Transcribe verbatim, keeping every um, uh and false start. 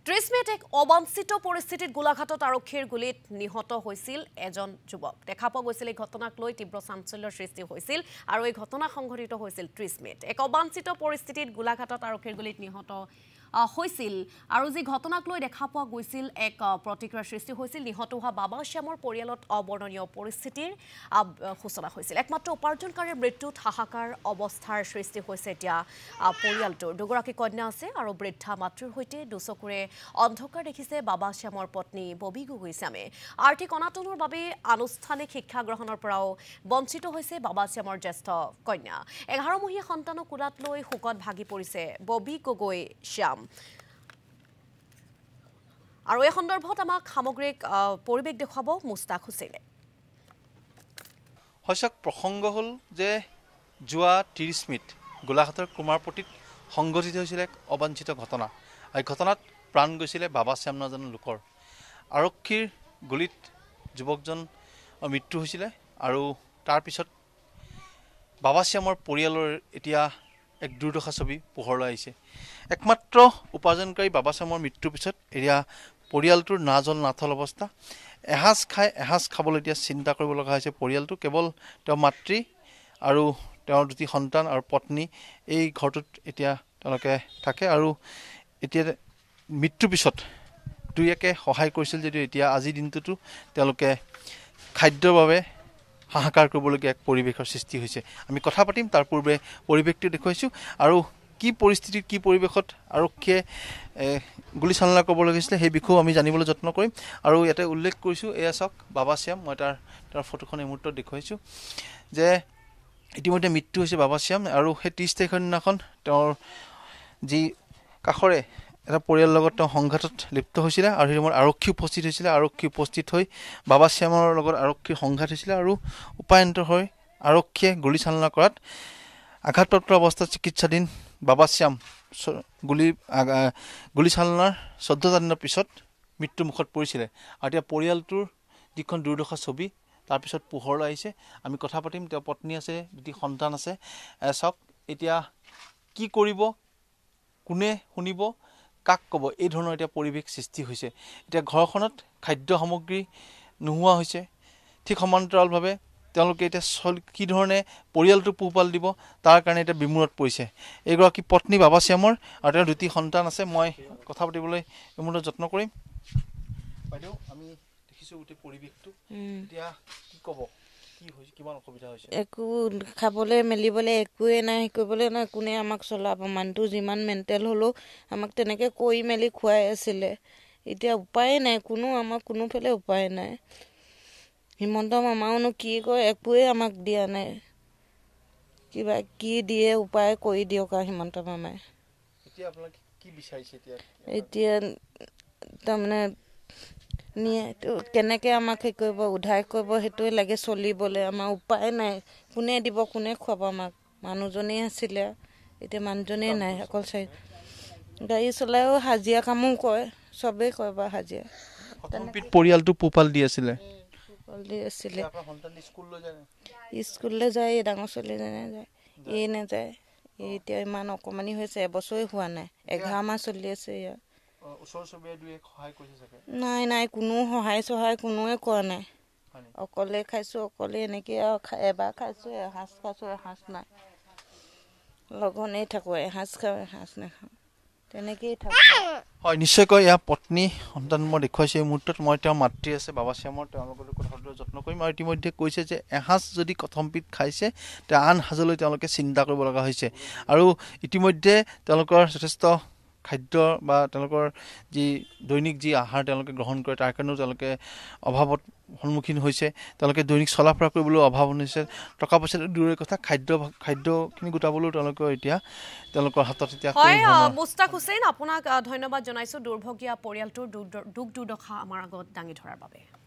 ত্ৰিশ মিনিট এক অবাঞ্ছিত পৰিস্থিতিত গোলাঘাটত আৰক্ষীৰ গুলিত নিহত হৈছিল এজন যুৱক দেখা পোৱা গৈছিল এই ঘটনাক লৈ তীব্ৰ চাঞ্চল্যৰ সৃষ্টি হৈছিল আৰু এই ঘটনা সংঘটিত হৈছিল ত্ৰিশ মিনিট এক অবাঞ্ছিত পৰিস্থিতিত গোলাঘাটত আৰক্ষীৰ গুলিত নিহত হৈছিল আৰু যি ঘটনাক লৈ দেখা পোৱা গৈছিল এক প্ৰতিক্ৰিয়াৰ সৃষ্টি হৈছিল নিহত হোৱা বাবা শ্যামৰ পৰিয়ালত অবৰ্ণনীয় পৰিস্থিতিৰ সূচনা হৈছিল একমাত্ৰ উপাৰ্জনকাৰীৰ মৃত্যুত হাহাকাৰ অৱস্থাৰ সৃষ্টি হৈছে এতিয়া পৰিয়ালটোৰ দুগৰাকী কন্যা আছে আৰু বৃদ্ধা মাতৃৰ সৈতে দুচকুৰে অন্ধকাৰ দেখিছে বাবা শ্যামৰ পত্নী ববি গগৈ শ্যামে আৰ্থিক অনাটনৰ বাবে আনুষ্ঠানিক শিক্ষা গ্ৰহণৰ পৰাও বঞ্চিত হৈছে বাবা শ্যামৰ জ্যেষ্ঠ কন্যা এঘাৰ মহীয়া সন্তানক কোলাত লৈ শোকত ভাগি পৰিছে ববি গগৈ শ্যাম আৰু এই সন্দৰ্ভত আমাক সামগ্ৰিক পৰিবেশ দেখাব মুস্তাক হুছেইনে হয়ছক প্ৰসংগ হল যে জুৱা ত্ৰিশ মিনিট গোলাঘাটৰ কুমাৰপট্টিত সংঘটিত হৈছিল এক অবাঞ্ছিত ঘটনা এই ঘটনাত প্ৰাণ গৈছিল বাবা শ্যাম নাজন লোকৰ আৰক্ষীৰ গুলিত যুৱকজন মৃত্যু হৈছিল আৰু তাৰ পিছত বাবা শ্যামৰ পৰিয়ালৰ এতিয়া এক দুৰ্দশা ছবি পোহৰলৈ আহিছে একমাত্ৰ উপাৰ্জনকাৰী বাবা শ্যামৰ মৃত্যুৰ পিছত এৰিয়া পৰিয়ালটোৰ নাজল নাথল অৱস্থা এহাজ খাই এহাজ খাবলৈ এতিয়া চিন্তা কৰিব লগা হৈছে পৰিয়ালটো কেৱল তেওঁৰ মাতৃ আৰু তেওঁৰ দুটি সন্তান আৰু পত্নী এই ঘৰটোত এতিয়া তেওঁলোকে থাকে আৰু এতিয়া মৃত্যুৰ পিছত দুই একে সহায় কৰিছিল যদিও এতিয়া আজিৰ দিনটোতো তেওঁলোকে খাদ্যৰ বাবে হাহাকাৰ কৰিবলগীয়া এক পৰিৱেশৰ সৃষ্টি হৈছে আমি কথা পাতিম তাৰ পূৰ্বে পৰিৱেশটো দেখুৱাইছোঁ আৰু কি পৰিস্থিতিত কি পৰিৱেশত আৰক্ষীয়ে গুলীচালনা কৰিব লাগিছিলে সেই বিষয়েও আমি জানিবলৈ যত্ন কৰিম আৰু ইয়াতে উল্লেখ কৰিছোঁ এয়া চাওক বাবা শ্যাম মই তাৰ তাৰ ফটোখন এই মুহূৰ্তত দেখুৱাইছোঁ যে ইতিমধ্যে মৃত্যু হৈছে বাবা শ্যাম আৰু সেই ত্ৰিছ তাৰিখৰ দিনাখন তেওঁৰ যি কাষৰে এটা পৰিয়ালৰ লগত তেওঁ সংঘাতত লিপ্ত হৈছিলে আৰু সেই সময়ত আৰক্ষী উপস্থিত হৈছিলে আৰক্ষী উপস্থিত হৈ বাবা শ্যামৰ লগত আৰক্ষীৰ সংঘাত হৈছিলে আৰু উপায়ন্তৰ হৈ আৰক্ষীয়ে গুলীচালনা কৰাত আঘাতপ্ৰাপ্ত অৱস্থাত চিকিৎসাধীন বাবা শ্যাম গুলী গুলীচালনাৰ চৈধ্যটা দিনৰ পিছত মৃত্যু মুখত পৰিছিলে আৰু এতিয়া পৰিয়ালটোৰ যিখন দুৰ্দশা ছবি তাৰপিছত পোহৰলৈ আহিছে আমি কথা পাতিম তেওঁ পত্নী আছে দুটি সন্তান আছে চাওক এতিয়া কি কৰিব কোনে শুনিব কাক ক'ব এই ধৰণৰ এতিয়া পৰিৱেশ সৃষ্টি হৈছে এতিয়া ঘৰখনত খাদ্য সামগ্ৰী নোহোৱা হৈছে ঠিক সমান্তৰালভাৱে তেওঁলোকে এতিয়া কি ধৰণে পৰিয়ালটো পোহপাল দিব তাৰ কাৰণে এতিয়া বিমূৰত পৰিছে এইগৰাকী পত্নী বাবা শ্যামৰ আৰু তেওঁৰ দুটি সন্তান আছে মই কথা পাতিবলৈ এই মুহূৰ্তত যত্ন কৰিম বাইদেউ আমি দেখিছোঁ গোটেই পৰিৱেশটো এতিয়া কি ক'ব কি হৈছে কিমান অসুবিধা হৈছে একো খাবলৈ মেলিবলৈ একোৱে নাই কৰিবলৈ নাই কোনে আমাক চলাব মানুহটো যিমান মেণ্টেল হ'লেও আমাক তেনেকৈ কৰি মেলি খুৱাই আছিলে এতিয়া উপায় নাই কোনো আমাক কোনোফালে উপায় নাই হিমন্ত মামাওনো কি কয় একোৱে আমাক দিয়া নাই কিবা কি দিয়ে উপায় কৰি দিয়ক আৰু হিমন্ত মামাই এতিয়া আপোনাক কি বিচাৰিছে এতিয়া এতিয়া তাৰমানে নিয়েতো কেনেকৈ আমাক সেই কৰিব উদ্ধাৰ কৰিব সেইটোৱে লাগে চলিবলৈ আমাৰ উপায় নাই কোনে দিব কোনে খুৱাব আমাক মানুহজনেই আছিলে এতিয়া মানুহজনেই নাই অকল চাই গাড়ী চলাইও হাজিৰা কামো কৰে চবেই কৰে বাৰু হাজিৰা পৰিয়ালটো পোহপাল দি আছিলে দি আছিলে স্কুললৈ যায় ডাঙৰ ছোৱালীজনে যায় এই নাযায় এই এতিয়া ইমান অকণমানি হৈছে এবছৰে হোৱা নাই এঘাৰ মাহ চলি আছে ইয়াৰ নাই নাই কোনো সহায় চহায় কোনোৱে কৰা নাই অকলে খাইছোঁ অকলে এনেকৈ আৰু এবাৰ খাইছোঁ এসাঁজ খাইছোঁ এসাঁজ নাই লগনেই থাকোঁ এসাঁজ খাওঁ এসাঁজ নাখাওঁ তেনেকেই থাকোঁ হয় নিশ্চয়কৈ ইয়াৰ পত্নী সন্তান মই দেখুৱাইছোঁ এই মুহূৰ্তত মই তেওঁৰ মাতৃ আছে বাবা শ্যামৰ তেওঁৰ লগত কথা পাতিবলৈ যত্ন কৰিম আৰু ইতিমধ্যে কৈছে যে এসাঁজ যদি কথমপিত খাইছে তেওঁ আন সাঁজলৈ তেওঁলোকে চিন্তা কৰিব লগা হৈছে আৰু ইতিমধ্যে তেওঁলোকৰ যথেষ্ট খাদ্য বা তেওঁলোকৰ যি দৈনিক যি আহাৰ তেওঁলোকে গ্ৰহণ কৰে তাৰ কাৰণেও তেওঁলোকে অভাৱত সন্মুখীন হৈছে তেওঁলোকে দৈনিক চলা ফুৰা কৰিবলৈও অভাৱ হৈছে টকা পইচা দূৰৰ কথা খাদ্য খাদ্যখিনি গোটাবলৈও তেওঁলোকৰ এতিয়া তেওঁলোকৰ হাতত এতিয়া হয় মুস্তাক হুছেইন আপোনাক ধন্যবাদ জনাইছোঁ দুৰ্ভগীয়া পৰিয়ালটোৰ দুখ দুৰ্দশা আমাৰ আগত দাঙি ধৰাৰ বাবে